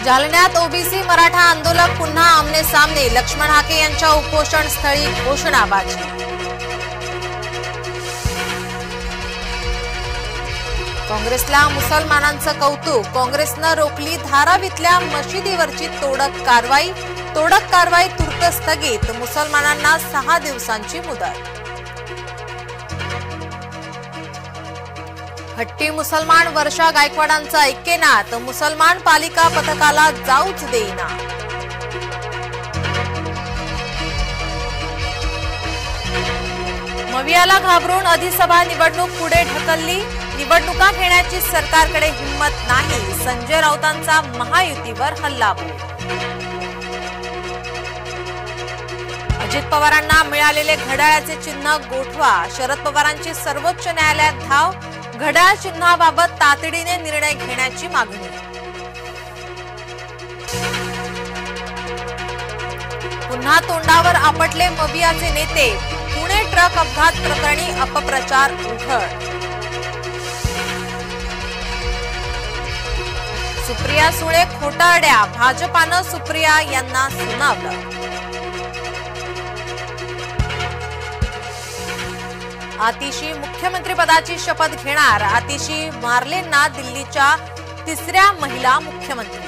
जालन्यात ओबीसी मराठा आंदोलक पुन्हा आमने सामने। लक्ष्मण हाके यांच्या उपोषण स्थळी घोषणाबाजी। काँग्रेसला मुसलमानांचं कौतुक। काँग्रेसनं रोखली धारावीतल्या मशिदीवरची तोडक कारवाई। तोडक कारवाई तूर्त स्थगित। मुसलमानांना 6 दिवसांची मुदत। हट्टी मुसलमान वर्षा गायकवाडांचा ऐकेना तर मुसलमान पालिका पथकाला जाऊच देईना। मवियाला घाबरून अधिसभा निवडणूक पुढे ढकलली। निवडणुका घेण्याची सरकारकडे हिंमत नाही। संजय राऊतांचा महायुतीवर हल्लाबोल। अजित पवारांना मिळालेले घड्याळाचे चिन्ह गोठवा। शरद पवारांची सर्वोच्च न्यायालयात धाव। घड्याळ चिन्हाबाबत तातडीने निर्णय घेण्याची मागणी। पुन्हा तोंडावर आपटले मवियाचे नेते। पुणे ट्रक अपघात प्रकरणी अपप्रचार उघड। सुप्रिया सुळे खोटारड्या। भाजपानं सुप्रिया यांना सुनावलं। आतिशी मुख्यमंत्रीपदाची शपथ घेणार। आतिशी मार्लेंना दिल्लीच्या 3ऱ्या महिला मुख्यमंत्री।